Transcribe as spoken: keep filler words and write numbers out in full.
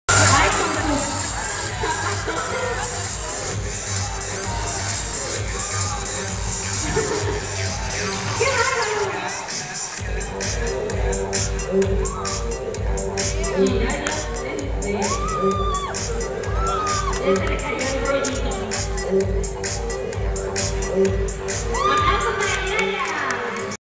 Ay, con tus... ¡Qué bárbaro! Mira, ya, este... Este le cayó el rollito.